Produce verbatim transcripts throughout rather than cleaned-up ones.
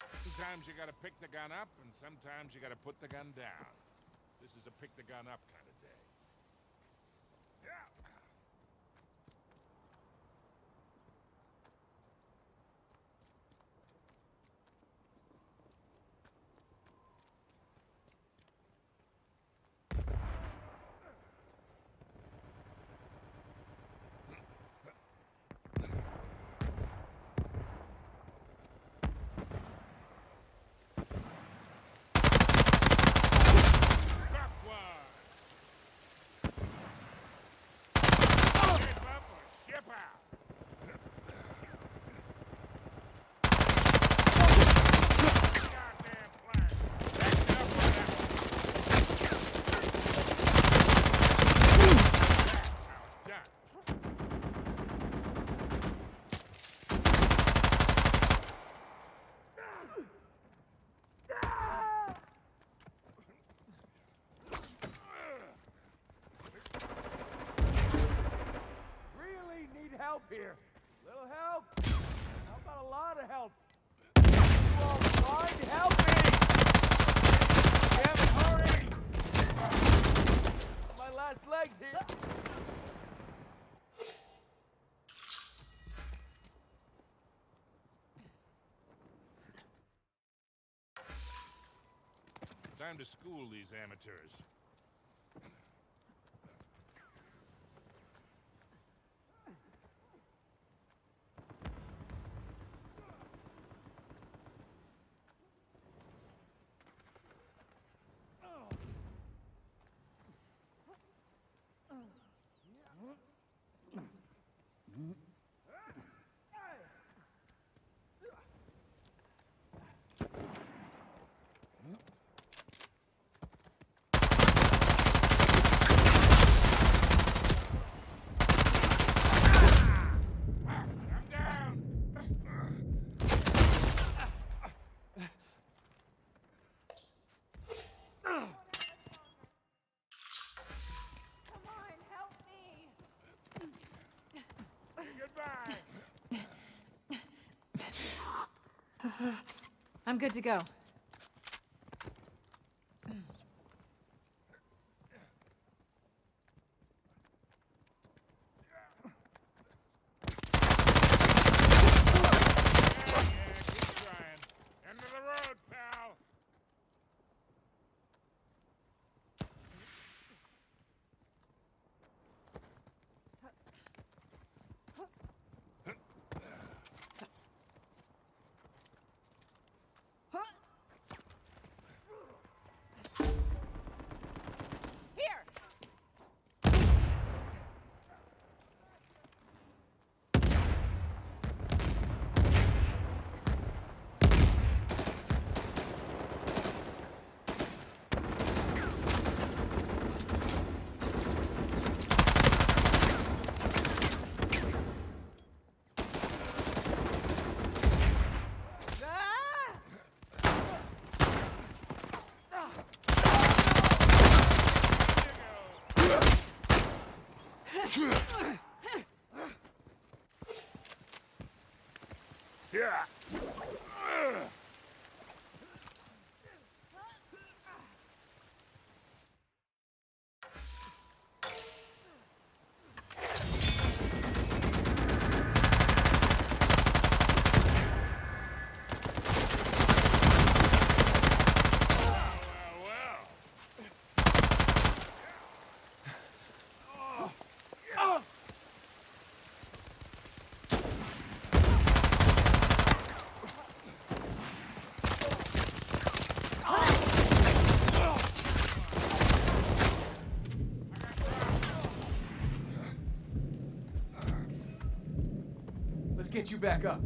Sometimes you gotta pick the gun up, and sometimes you gotta put the gun down. This is a pick the gun up kind of day. Yeah. Help here. Little help. How about a lot of help? You all find help me! Damn it, hurry! My last legs here. Time to school these amateurs. I'm good to go. Yeah. Let's get you back up.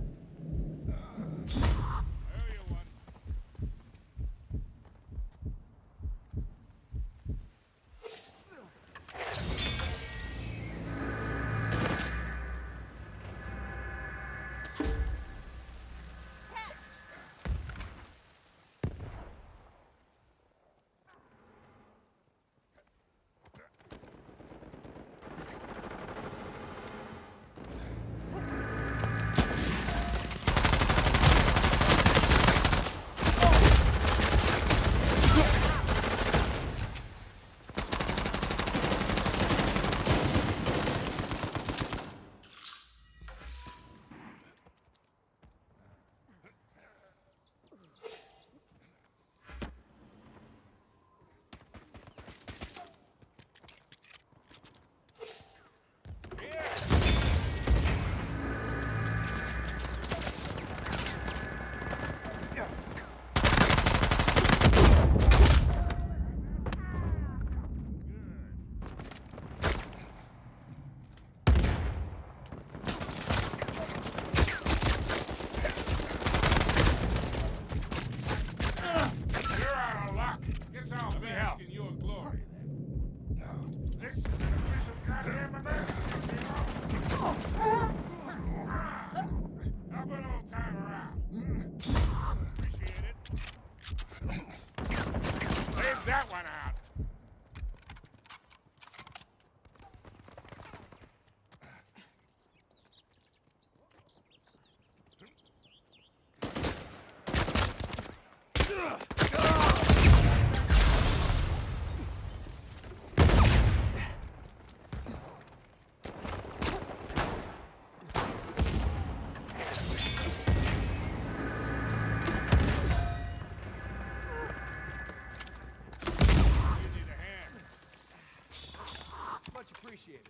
Much appreciated.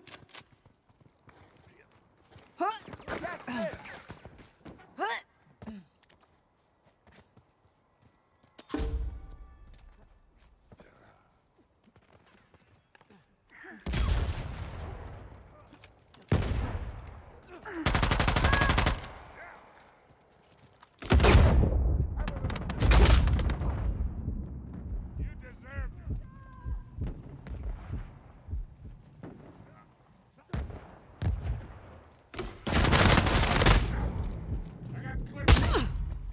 Catch this! You deserved it. I got clipped.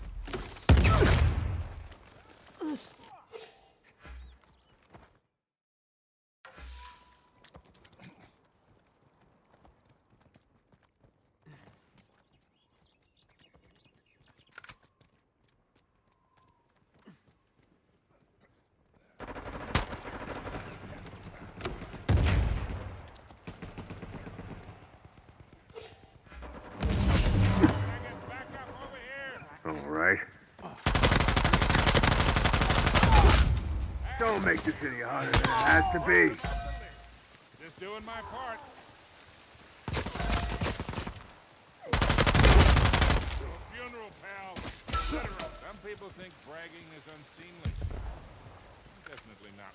Can I get back up over here? All right. Don't make this any harder than it has to be. Just doing my part. Funeral, pal. Literal. Some people think bragging is unseemly. Definitely not.